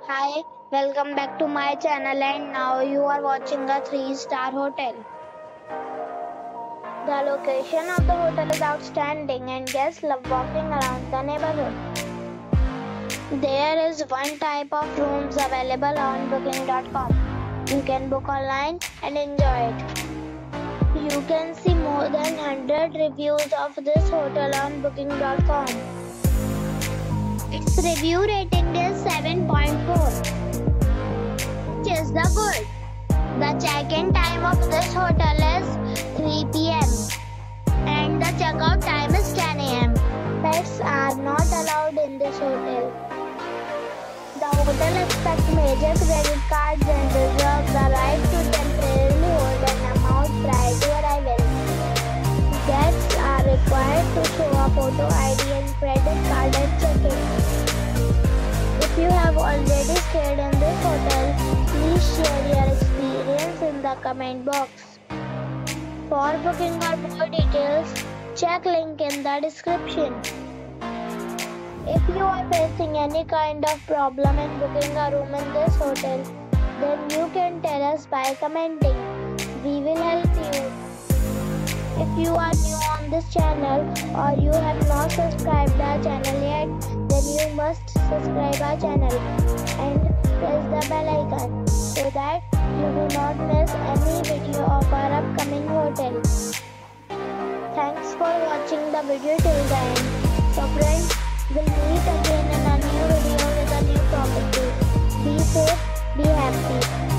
Hi, welcome back to my channel and now you are watching a 3-star hotel. The location of the hotel is outstanding and guests love walking around the neighborhood. There is one type of rooms available on booking.com. You can book online and enjoy it. You can see more than 100 reviews of this hotel on booking.com. Its review rating is 7.4, which is the good. The check-in time of this hotel is 3 p.m. and the check-out time is 10 a.m. Pets are not allowed in this hotel. The hotel accepts major credit cards and reserves the right to temporarily hold an amount prior to arrival. Guests are required to show a photo ID and credit card at check-in. If you have already stayed in this hotel, please share your experience in the comment box. For booking or more details, check link in the description. If you are facing any kind of problem in booking a room in this hotel, then you can tell us by commenting. We will help you. If you are new on this channel or you have not subscribed our channel yet, then you must subscribe our channel and press the bell icon so that you do not miss any video of our upcoming hotel. Thanks for watching the video till the end. So friends, we'll meet again in a new video with a new property. Be safe, be happy.